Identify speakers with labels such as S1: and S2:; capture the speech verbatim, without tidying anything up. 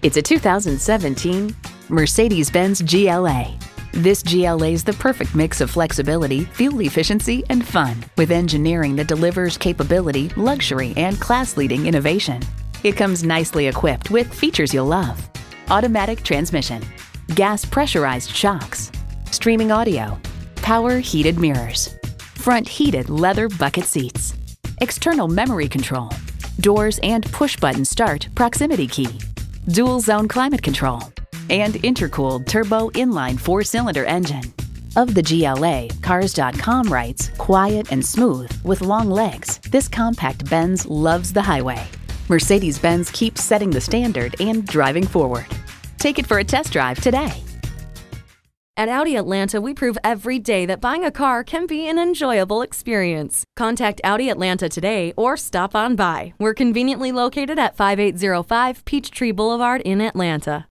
S1: It's a two thousand seventeen Mercedes-Benz G L A. This G L A is the perfect mix of flexibility, fuel efficiency, and fun, with engineering that delivers capability, luxury, and class-leading innovation. It comes nicely equipped with features you'll love: automatic transmission, gas pressurized shocks, streaming audio, power heated mirrors, front heated leather bucket seats, external memory control, doors and push-button start proximity key, dual zone climate control, and intercooled turbo inline four-cylinder engine. Of the G L A, Cars dot com writes, "Quiet and smooth with long legs, this compact Benz loves the highway." Mercedes-Benz keeps setting the standard and driving forward. Take it for a test drive today.
S2: At Audi Atlanta, we prove every day that buying a car can be an enjoyable experience. Contact Audi Atlanta today or stop on by. We're conveniently located at five eight zero five Peachtree Boulevard in Atlanta.